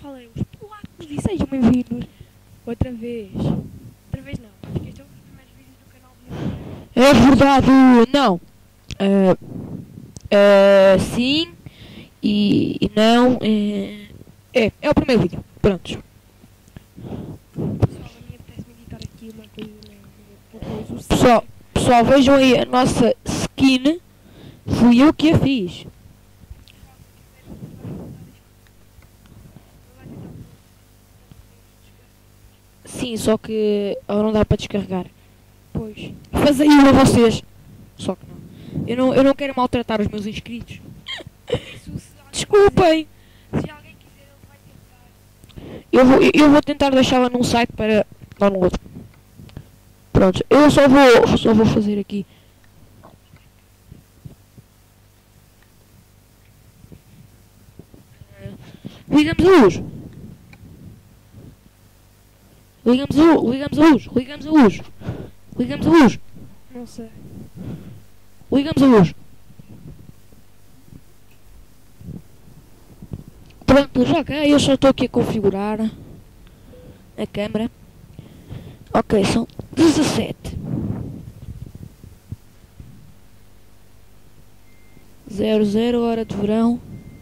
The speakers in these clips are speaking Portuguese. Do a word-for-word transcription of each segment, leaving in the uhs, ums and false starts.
falei, os polacos e sejam bem-vindos outra vez. Outra vez não, acho que este é um dos primeiros vídeos do canal do YouTube. É verdade, não. Ah, ah, sim e, e não. É, é, é o primeiro vídeo. Prontos. Pessoal, a minha apetece-me editar aqui uma coisa, uma coisa, o Pessoal, pessoal, vejam aí a nossa skin. Fui eu que a fiz. Sim, só que agora não dá para descarregar. Pois. Fazei eu a vocês. Só que não. Eu não, eu não quero maltratar os meus inscritos. Isso, se alguém Desculpem. quiser- Se alguém quiser, ele vai tentar. Eu vou, eu vou tentar deixá-la num site para download. Pronto, eu só vou, só vou fazer aqui. Ligamos a luz. Ligamos a luz, ligamos a luz, ligamos a luz. Ligamos a luz, Não sei. ligamos a luz. Pronto, já cá, eu só estou aqui a configurar a câmera. Ok, são dezassete. Zero, zero, hora de verão.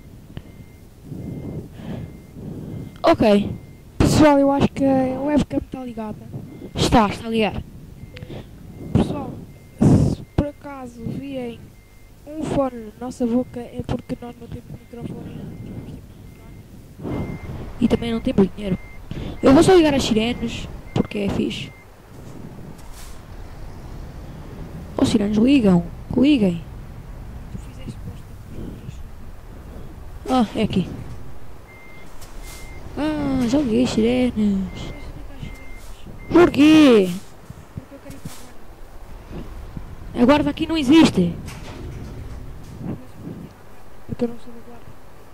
Ok, Pessoal, eu acho que a webcam está ligada. está, está ligado. Pessoal, se por acaso virem um fone na nossa boca é porque nós não temos microfone e não temos tipo de microfone. E também não temos dinheiro. Eu vou só ligar as sirenes, porque é fixe. Os sirenes ligam, liguem. Tu fizeste posta por Ah, é aqui. Ah, já liguei as sirenes. Porquê? Porque eu quero ir para a guarda. A guarda aqui não existe. Porque eu não sou da guarda.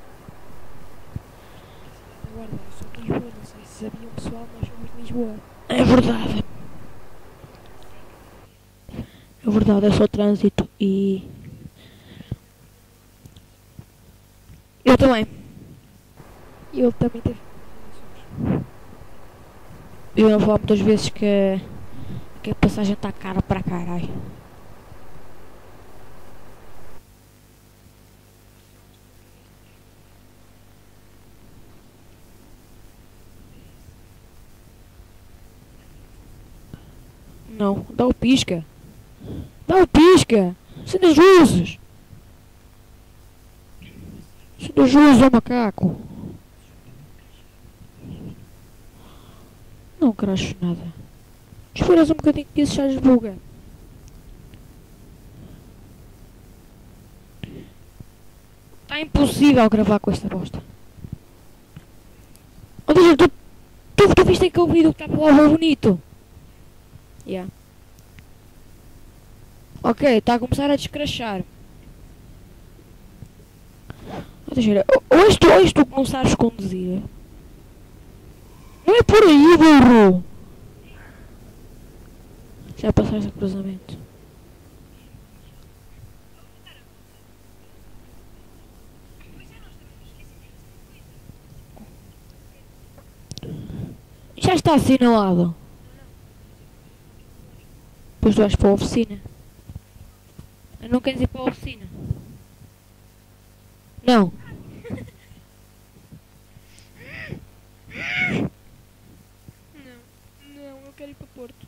Da guarda, eu sou de Lisboa, não sei se sabiam pessoal, nós somos de Lisboa. É verdade. É verdade, é só trânsito e... Eu também. E ele também teve. Eu não falo muitas vezes que, que a passagem está cara para caralho. Não, dá o pisca. Dá o pisca. Acende as luzes. Acende as luzes, ó macaco. Não cracho nada. Esperas um bocadinho que isso já desbuga. Está impossível gravar com esta bosta. Ou seja, tu, tu, tu viste aquele vídeo que estava lá bonito? Yeah. Ok, está a começar a descrachar. Ou seja, ou és tu, ou és tu que não sabes conduzir. Não é por aí, burro! Já passaste o cruzamento. Já está assinalado. Depois tu vais para a oficina. Eu não queres ir para a oficina? Não. Não, não, eu quero ir para Porto.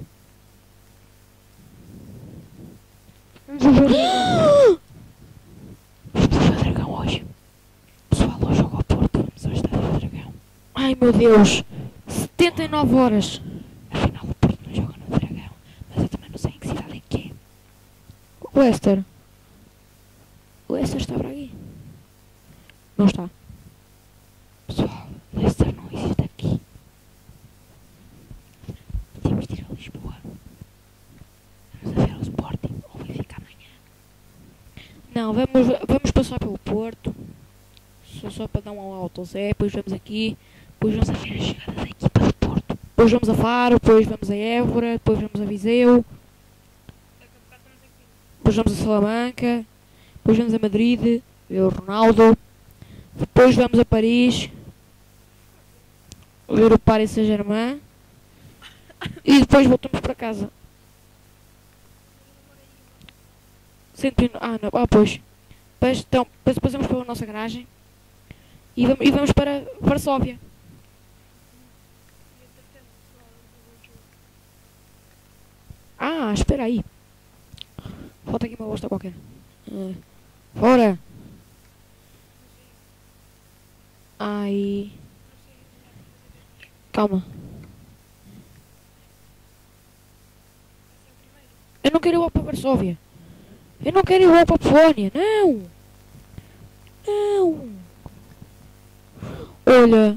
Vamos ver o dragão. Vamos ao Dragão hoje. Pessoal, hoje jogo ao Porto. Vamos ao Estádio do Dragão. Ai meu Deus. setenta e nove horas. Afinal o Porto não joga no Dragão. Mas eu também não sei em que cidade é que é. O Leicester. O Leicester está para aqui. Não está. Pessoal, o Leicester não existe aqui. Temos de ir a Lisboa. Vamos a ver o Sporting ou vai ficar amanhã. Não, vamos, vamos passar pelo Porto. Só, só para dar um alto ao Zé. Depois vamos aqui. Depois vamos a ver a chegada da equipa do Porto. Depois vamos a Faro. Depois vamos a Évora. Depois vamos a Viseu. Depois vamos a Salamanca. Depois vamos a Madrid. Ver o Ronaldo. Depois vamos a Paris. ver o Paris Saint-Germain e depois voltamos para casa. Cento e no- Ah, não. Ah, pois. Depois, então, depois passamos pela nossa garagem e vamos, e vamos para Varsóvia. Ah, espera aí. Falta aqui uma bosta qualquer. Ah, fora. Ai. Calma. Eu não quero ir para Varsóvia. Eu não quero ir para a Polónia. Não. Não. Olha.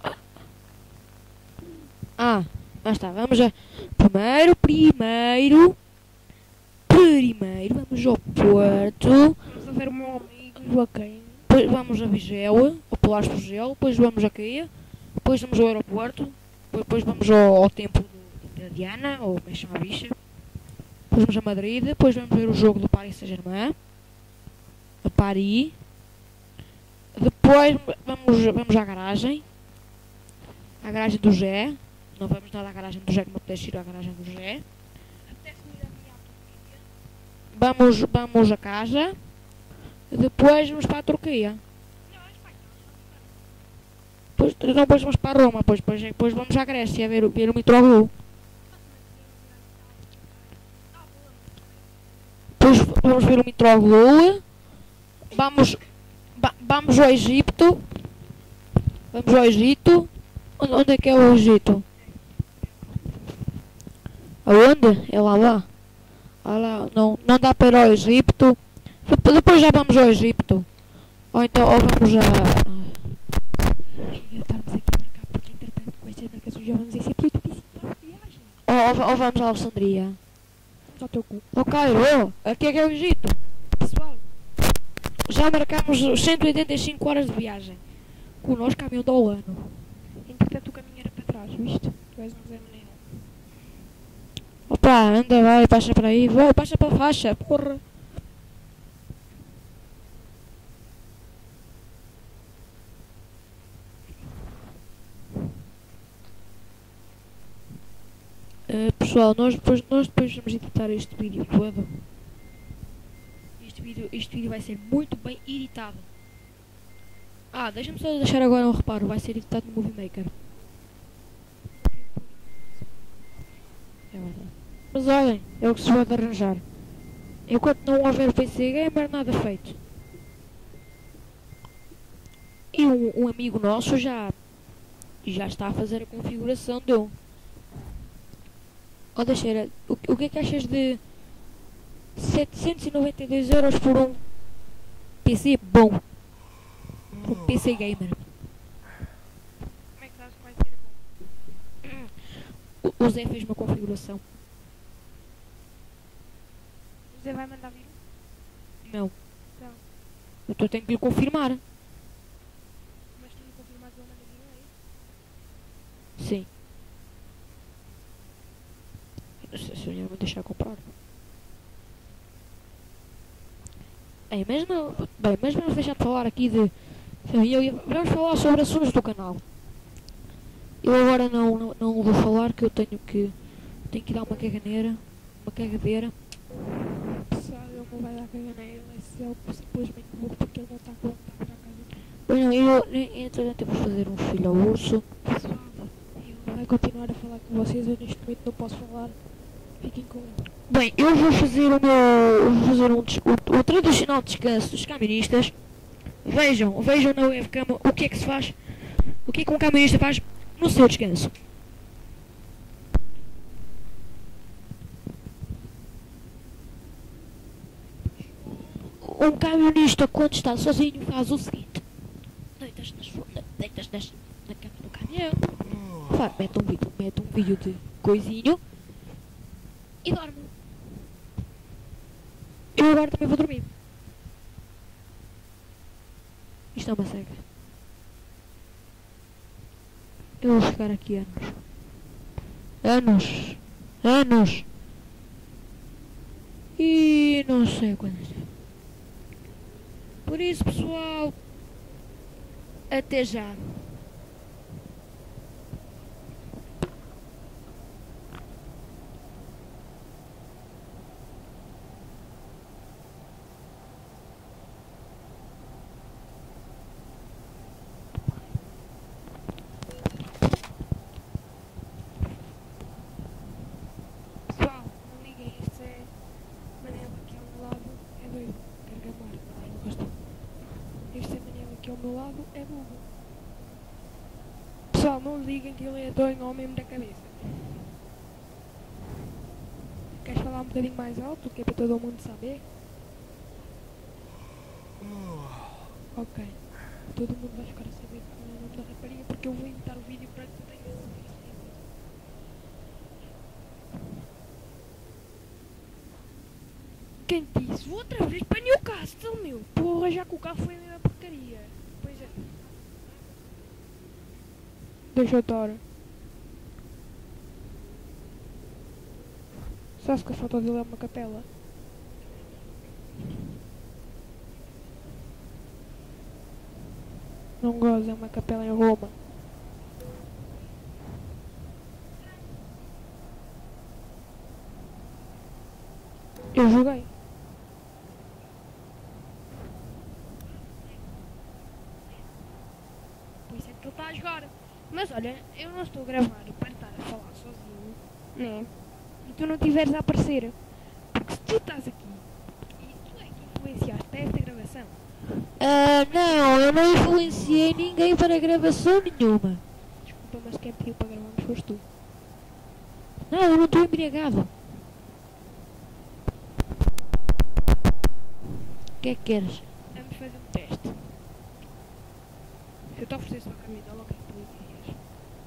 Ah, lá está. Vamos a... Primeiro, primeiro... Primeiro vamos ao Porto. Vamos a ver o meu amigo Joaquim. Depois vamos a Vigela, ao Palácio do Gelo. Depois vamos a Caia. Depois vamos ao aeroporto. Depois vamos ao, ao templo do- da Diana, ou como é que chama a bicha. Depois vamos a Madrid. Depois vamos ver o jogo do Paris Saint-Germain. A Paris. Depois vamos, vamos à garagem. À garagem do Zé. Não vamos nada à garagem do Zé, que me apetece ir à garagem do Zé. Vamos, vamos a casa. Depois vamos para a Turquia. Depois, não, depois vamos para Roma. Depois, depois, depois vamos à Grécia ver, o- ver o Mitroglou. Depois vamos ver o Mitroglou. Vamos, va- vamos ao Egito. Vamos ao Egito. Onde, onde é que é o Egito? Aonde? É lá lá. Ah lá, não, não dá para ir ao Egito. Depois, depois já vamos ao Egito. Ou então, ou vamos a... Estamos aqui a marcar porque entretanto com estas marcações já vamos em cento e oitenta e cinco horas de viagem. Ou, ou, ou vamos a Alexandria. Vamos ao teu cu. Ao Cairo. Aqui é que é o Egito. Pessoal, Já marcamos cento e oitenta e cinco horas de viagem. Com o nosso caminhão do ano. entretanto o caminho era para trás, viste? Tu és um Zé Maneiro. Opa, anda, vai, passa para aí. Vai, passa para a faixa, porra. Uh, pessoal, nós depois, nós depois vamos editar este vídeo todo. Este vídeo, este vídeo vai ser muito bem editado. Ah, deixa-me só deixar agora um reparo. Vai ser editado no Movie Maker. É verdade. Mas olhem, é o que se pode arranjar. Enquanto não houver P C Gamer, nada feito. E um, um amigo nosso já, já está a fazer a configuração dele. Ó, Teixeira, o, o que é que achas de setecentos e noventa e dois euros por um P C bom? Por um P C Gamer. Como é que sabes que vai ser bom? O, o Zé fez uma configuração. O Zé vai mandar vir um? Não. Não. Eu tô- tenho que lhe confirmar. Mas tu me confirmas que ele manda vir um aí? Sim. Se, se eu não me deixar comprar. Bem, mas não. Bem, mas vamos deixar de falar aqui de. Eu, eu- vamos falar sobre assuntos do canal. Eu agora não, não, não vou falar que eu tenho que. Tenho que dar uma caganeira. Uma cagadeira. Pessoal, ele não vai dar caganeira, mas ele simplesmente burro porque ele não está com vontade para casa. Bem, não, eu, entretanto, eu vou fazer um filho ao urso. Pessoal, ele vai continuar a falar com vocês, eu neste momento não posso falar. Fiquem com ele. Bem, eu vou fazer o meu. Eu vou fazer um, des- o, o tradicional descanso dos caministas. Vejam, vejam na webcam o que é que se faz. O que é que um caminista faz no seu descanso. Um camionista, quando está sozinho, faz o seguinte: deitas na, sua, deitas nas, na cama do caminhão, faz, mete, um vídeo, mete um vídeo de coisinho e dorme. Eu agora também vou dormir. Isto é uma seca. Eu vou ficar aqui anos. Anos. Anos. E não sei quantos. Por isso, pessoal, até já. aqui ao meu lado é burro. Pessoal, não liguem que ele é doido ao mesmo da cabeça. Queres falar um bocadinho mais alto, que é para todo mundo saber? Ok. Todo mundo vai ficar a saber qual é o nome da rapariga, porque eu vou editar o vídeo para que tu tenhas certeza. Quem disse? Vou outra vez para Newcastle, meu. Porra, já que o carro foi a mesma porcaria. Pois é. Deixa eu estar. Sabes que a foto dele é uma capela? Não gosto, é uma capela em Roma. Eu joguei. Por isso é que ele está a jogar. Mas olha, eu não estou a gravar para estar a falar sozinho, né? E tu não estiveres a aparecer. Porque se tu estás aqui e tu é que influenciaste esta gravação. Ah, não, eu não influenciei ninguém para gravação nenhuma. Desculpa, mas quem pediu para gravarmos foste tu. Não, eu não estou embriagado. O que é que queres? Vamos fazer um teste. Se eu te oferecesse uma camisola, o que é que tu dirias?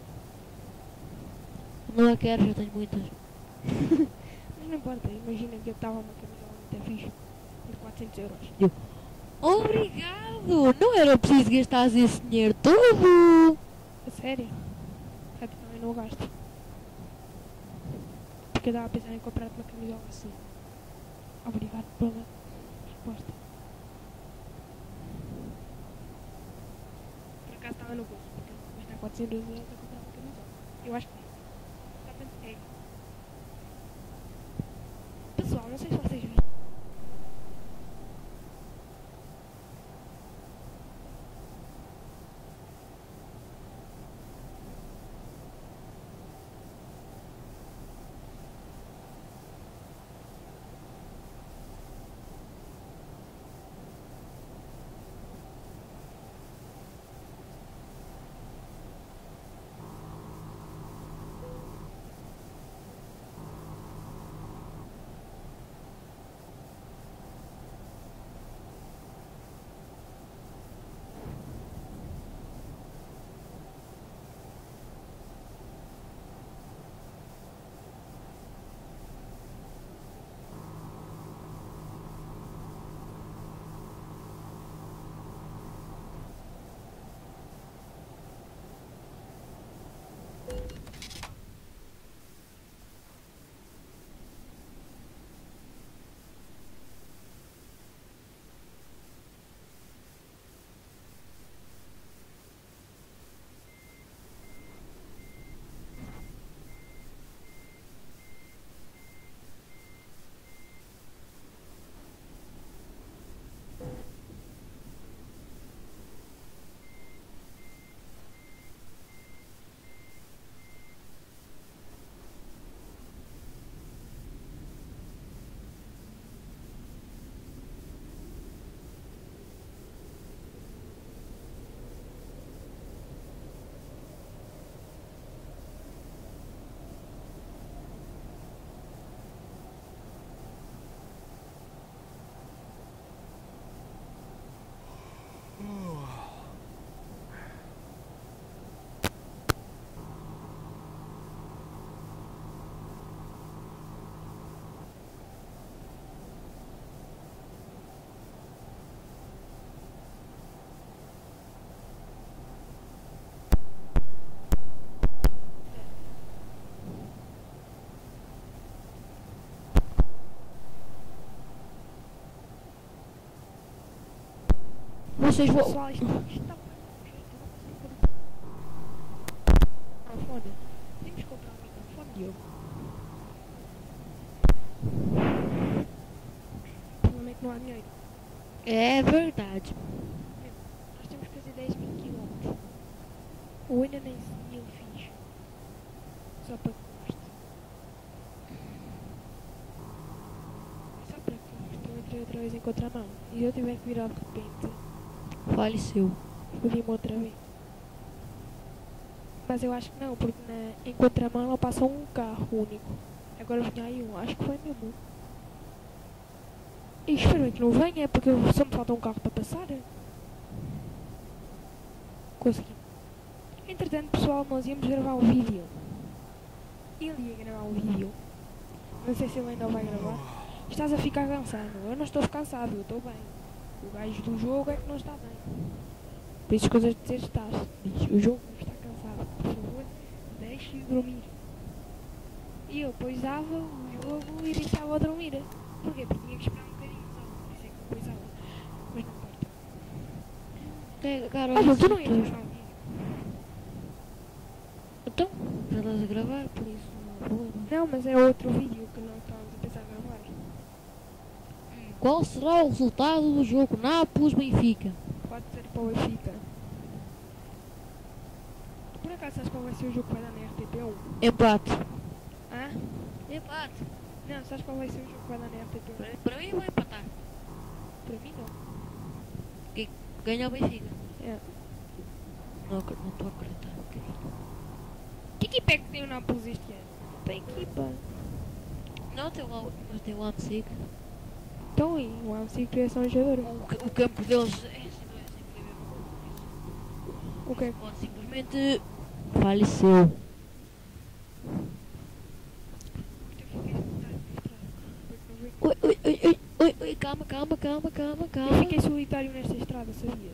Não a quero, já tenho muitas. Mas não importa, imagina que eu estava uma camisola muito fixe por quatrocentos euros. Eu, obrigado! Não era preciso gastar esse dinheiro todo! A sério? É que também não gasto. Porque eu estava a pensar em comprar uma camisola assim. Obrigado pela resposta. Por acaso estava no bolso, porque vai estar quatrocentos euros a comprar uma camisola. Eu acho que é. É. Pessoal, não sei se vocês viram. Vocês vão... Pessoal, isto, isto está microfone. Temos que comprar um microfone, Diogo. O problema é que não há dinheiro. É verdade. Nós temos que fazer dez mil quilómetros. Ou ainda nem mil fiz. Só para que goste. Só para que goste. Eu entrei outra vez em contramão. E eu tiver que virar de repente. faleceu. Fodi-me outra vez. Mas eu acho que não, porque na, em contramão ela passou um carro único. Agora vinha aí um, acho que foi mesmo. E espero bem que não venha, porque só me falta um carro para passar. Consegui. Entretanto, pessoal, nós íamos gravar um vídeo. Ele ia gravar um vídeo. Não sei se ele ainda vai gravar. Estás a ficar cansado. Eu não estou cansado, eu estou bem. O gajo do jogo é que não está bem. Por isso coisas de dizer estás. Diz, o jogo está cansado. Por favor, deixe-o dormir. E eu depois dava o jogo e deixava-o dormir. Porquê? Porque tinha que esperar um bocadinho só. Por isso é que depois dava. Mas não importa. É, cara, Ah, olha, tu não se ias gravar um vídeo? Então, já estás a gravar, por isso não há problema. Não, mas é outro vídeo que não estávamos a pensar em gravar. Qual será o resultado do jogo Nápoles-Benfica? Pode ser para o Benfica. Tu por acaso sabes qual vai ser o jogo que vai dar na R T P um? Empate. Hã? Empate. Não, sabes qual vai ser o jogo que vai dar na R T P um? Para, para mim vai empatar. Para mim não. Quem ganha o Benfica. É. Não acre- não estou a acreditar. querido. Que equipa é que tem o Nápoles este ano? Tem equipa. Não, tem lá, mas tem o Amsic. Então, e o Amsic é só um jogador. O, ca- o campo deles é sempre, é sempre a mesma coisa. O que é que... Pode simplesmente faleceu. Oi, oi, oi, oi, oi, oi, calma, calma, calma, calma, Eu calma. fiquei solitário nesta estrada, sabias?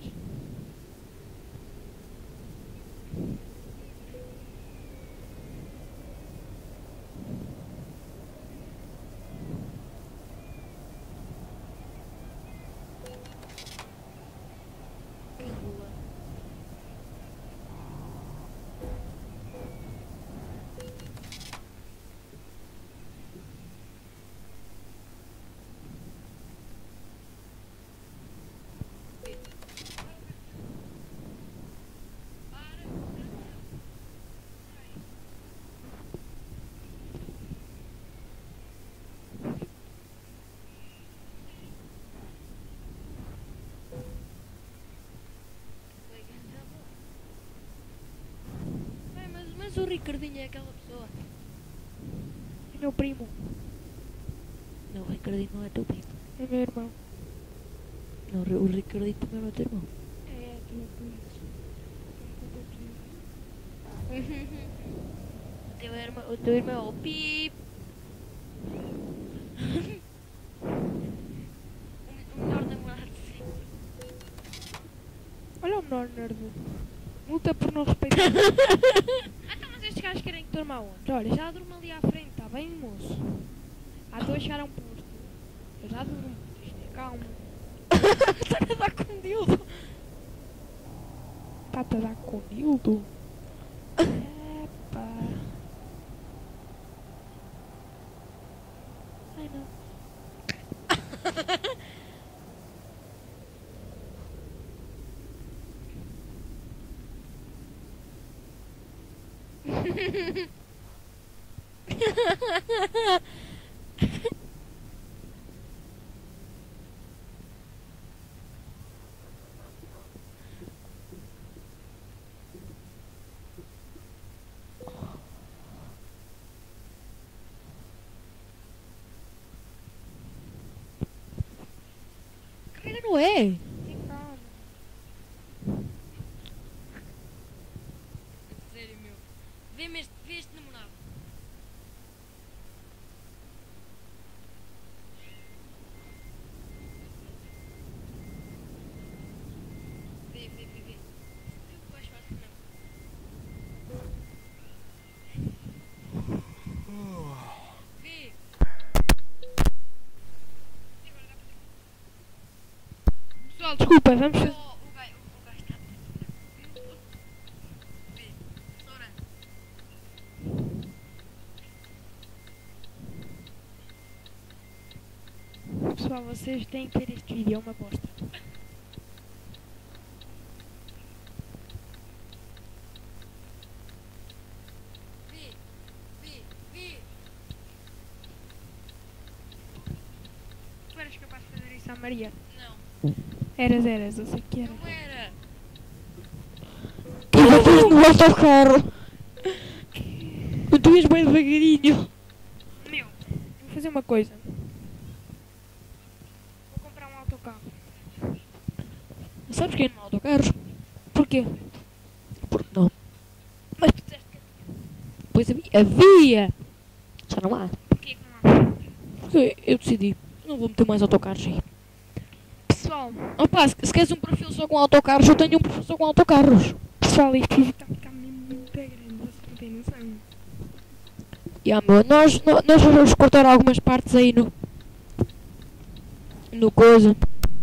Bem, mas, mas o Ricardinho é aquela pessoa. É meu primo. Não, o Ricardinho não é teu primo. É meu irmão. Não, o Ricardinho também não é teu irmão. É, tu é por isso. O teu irmão, o teu irmão é o Pip. o, o melhor namorado de sempre. Olha o menor nerd. Luta por não respeitar. Ah, então, mas estes gajos querem que durma onde? Olha, já durmo ali à frente, está bem, moço? Ah, estou a chegar a um posto. Eu já durmo. Isto é calma. Está a dar com um dildo. Está-te a dar com dildo? Epá. Ai, não. Cara, não é? Que calma. Sério, meu. Vê-me este, vê este namorado. Vê, vê, vê, vê. Eu que vais fazer não. Vê. Pessoal, desculpa, vamos fazer. Oh, o gajo, o gajo está. Vê. Restaurante. Pessoal, vocês têm que ver este vídeo, é uma bosta. Vê. Vê. Vê. Tu eras capaz de fazer isso à Maria? Não. Eras, eras, eu sei que eras. Não era. autocarro. Tu ias bem devagarinho. Meu, vou fazer uma coisa. Vou comprar um autocarro. Sabes que não há autocarros? Porquê? Porque não. Mas tu disseste que Pois havia. Havia! Já não há. porquê que não há? Porque eu decidi. Não vou meter mais autocarros aí. Pessoal, Opa, se, se queres um perfil só com autocarros, eu tenho um perfil só com autocarros. pessoal, este vídeo está a ficar mesmo muito grande, vocês não têm noção. Yeah, meu, nós, nó- nós vamos cortar algumas partes aí no. No coisa.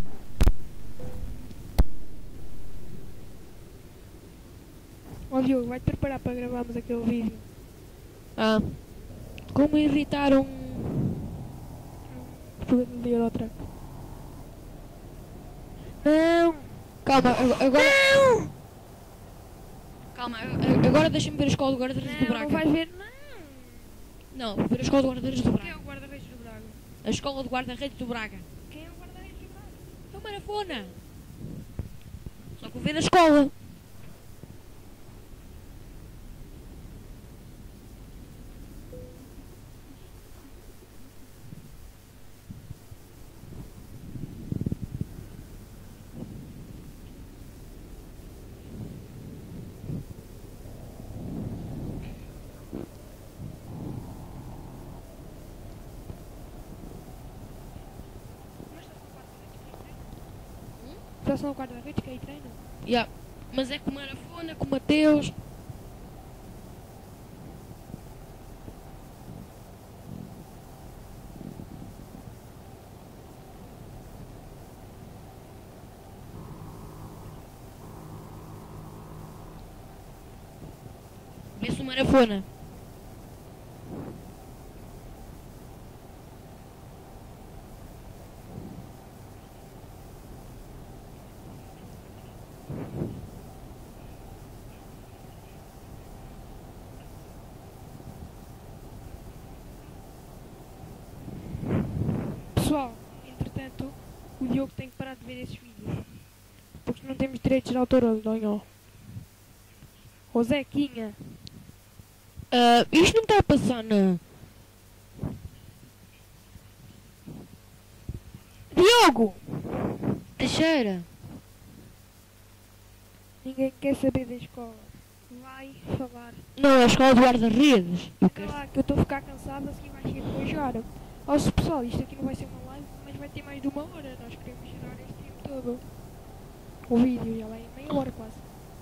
Ó Diogo, vai-te preparar para gravarmos aquele vídeo. Ah. Como irritar um. Problema de Eurotrack. Não! Calma, ag- agora. Não! Calma, a- a- agora deixa-me ver a escola de guarda-redes do Não, não Braga. vais ver, não. Não, vou ver a escola de guarda-redes do Quem é Braga. o guarda-redes do Braga? A escola de guarda-redes do Braga. Quem é o guarda-redes do Braga? É uma marafona. Só que vou ver na escola. Já são o guarda-redes que aí treina? Yeah. Mas é com o Marafona, com o Mateus. Vê-se o Marafona. Pessoal, entretanto, o Diogo tem que parar de ver esses vídeos. Porque não temos direitos de autor, não. Ô Zequinha, Ah, isto não está a passar na. Diogo! Teixeira. Ninguém quer saber da escola. Vai falar. Não, é a escola de guarda-redes. Eu Fica quero. lá que eu estou a ficar cansado, assim vai ser depois jogar. Ó se pessoal, isto aqui não vai ser uma live, mas vai ter mais de uma hora. Nós queremos gerar este tempo todo. O vídeo já vai meia hora quase.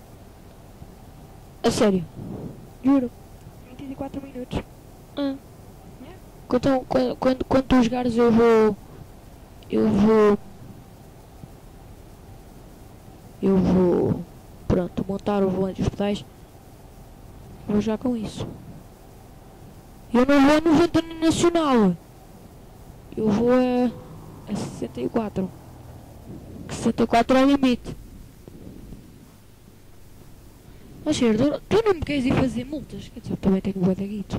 A sério. Juro. vinte e quatro minutos. Ah. É? Então, quando, quando, quando tu jogares, eu vou. Eu vou. Eu vou. Pronto, montar o volante e os pedais. Vou jogar com isso. Eu não vou a noventa no nacional. Eu vou a. a sessenta e quatro. Que sessenta e quatro é o limite. Ó, Cheiro, tu, tu não me queres ir fazer multas? Quer dizer, eu também tenho bué de guito.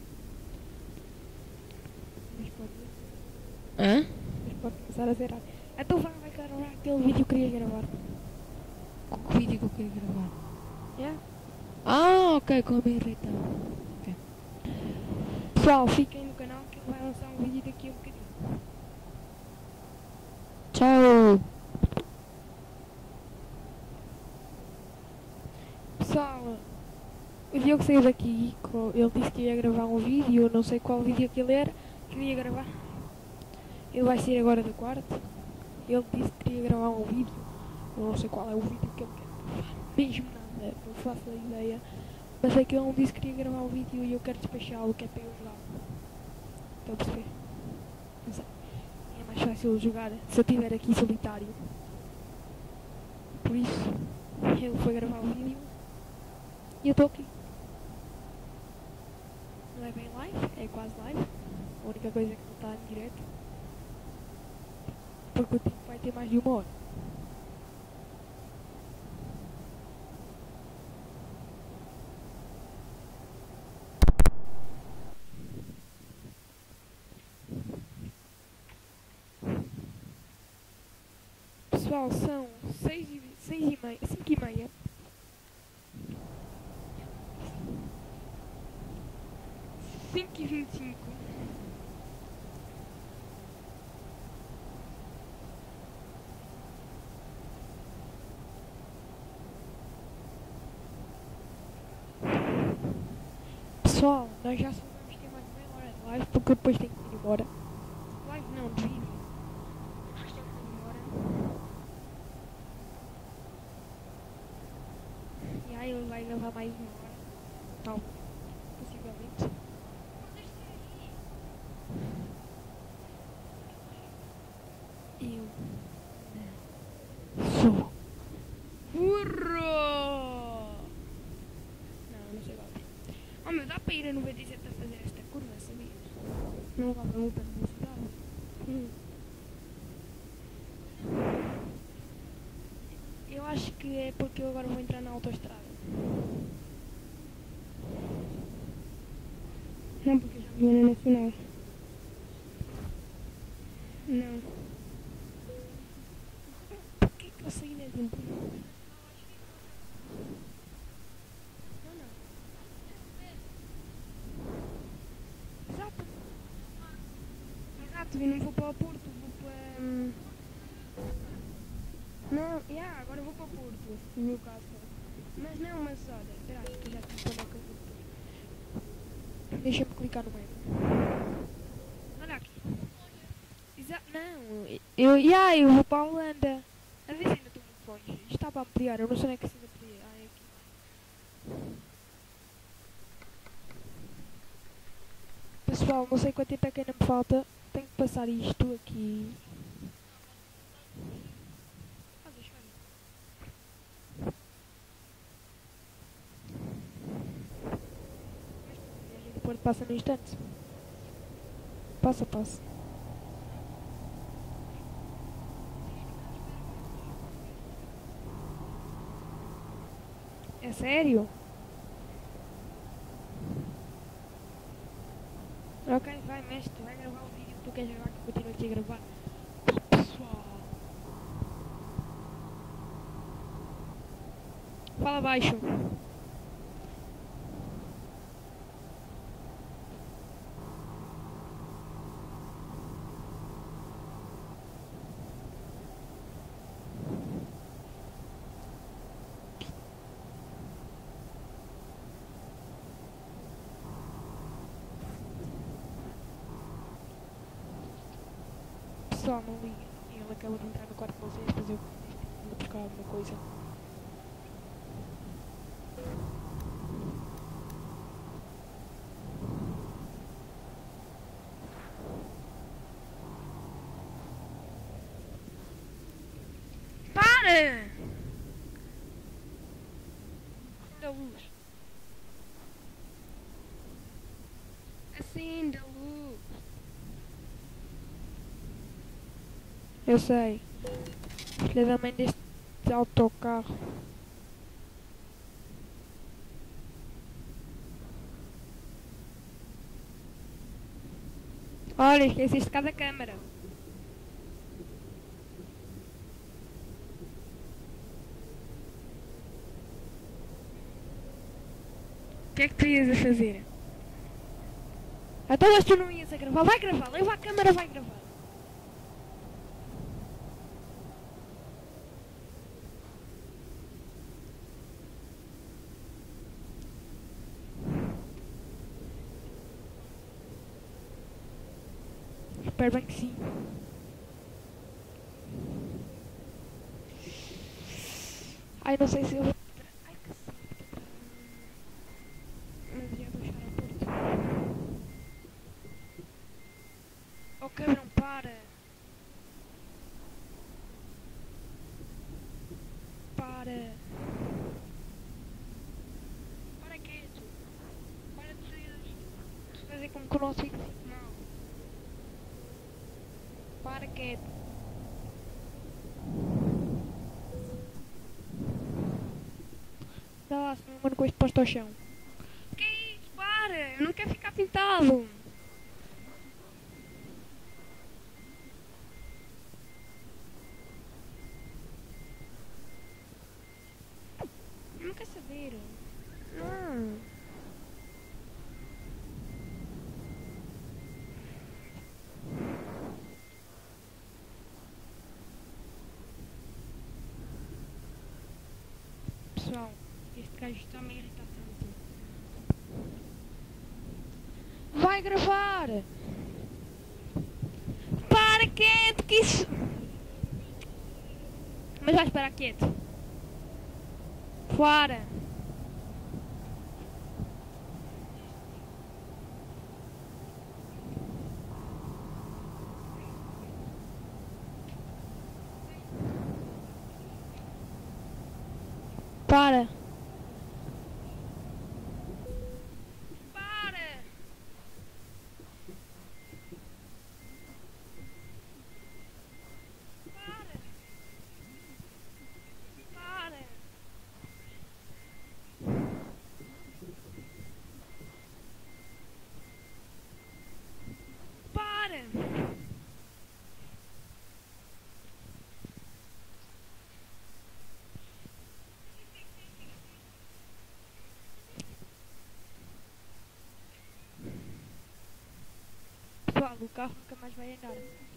Mas pode, Hã? mas pode começar a zerar. Então vai, vai gravar aquele vídeo que eu queria gravar. Com que vídeo que eu quero gravar? É? Ah, ok, com a minha irrita. Pessoal, fiquem no canal que ele vai lançar um vídeo daqui a um bocadinho. Tchau. Pessoal, o Diogo saiu daqui, co- ele disse que ia gravar um vídeo, eu não sei qual vídeo que ele era, que ia gravar. Ele vai sair agora do quarto. Ele disse que queria gravar um vídeo, eu não sei qual é o vídeo que ele quer gravar, mesmo nada, não faço a ideia. Mas sei que ele disse que queria gravar um vídeo e eu quero despachá-lo, que é para eu jogar. Estão a perceber? Não sei. É mais fácil jogar se eu estiver aqui solitário. Por isso, ele foi gravar o vídeo. E eu estou aqui. Não é bem live, é quase live. A única coisa é que não está em direto. Porque o tempo vai ter mais de uma hora. Pessoal, são seis e, seis e meia, cinco e meia. cinco e vinte e cinco. Pessoal, nós já só vamos ter mais meia hora de live porque eu depois tenho que ir embora. Live não, de vídeo. Depois tenho que ir embora. E aí ele vai gravar mais uma hora. Tal. Possivelmente. Eu não sou burro! Não, não sei lá. Oh meu, dá para ir a noventa e sete a fazer esta curva, sabias? Não dá para muita velocidade. Hum. Eu acho que é porque eu agora vou entrar na autoestrada. Não, porque eu já vinha na nacional. Não. Porquê que eu saí na vinte? Não, não. Exato. Exato, e não vou para o Porto, vou para... Hum... Não, yeah, agora vou para o Porto, no meu caso. Mas não, mas olha, espera aí, que eu já te vou dar coisa depois. Deixa-me clicar no meio. Olha aqui. Exato, não, eu, yeah, eu vou para a Holanda. A ver se ainda estou muito longe. Isto está para ampliar, eu não sei nem que se ainda podia. Ah, é aqui. Pessoal, não sei quanto tempo é que ainda me falta. Tenho que passar isto aqui. Ah, deixa eu ver. A gente pode passar no instante. Passa, passa. É sério? Ok, vai, mestre, vai gravar o vídeo que tu queres gravar, que eu continuo aqui a gravar. Pessoal. Fala baixo. Pessoal, não liga. Ele acabou de entrar no quarto de vocês, depois eu vou buscar alguma coisa. Para! Da luz. Acenda a luz. Eu sei. Filha da mãe deste autocarro. Olha, esqueceste cada câmara. O que é que tu ias a fazer? Então, mas tu não ias a gravar? Vai gravar, leva a câmara, vai gravar. Espero bem que sim. Ai, não sei se eu vou... Ai, que sim. Mas já vou chegar ao Porto. Oh, cabrão, para. Para. Para quieto. Para de de fazer como que o nosso fique mal. Para quieto. Dá lá, senão eu mando com este posto ao chão. Que é isso? Para! Eu não quero ficar pintado. Eu não quero saber. Não. pessoal. Este gajo está a me irritar tanto. Vai gravar! Para quieto que isso... Mas vai esperar quieto. Para! Para! Para! Para! Para! Para! Pessoal, o carro nunca mais vai andar.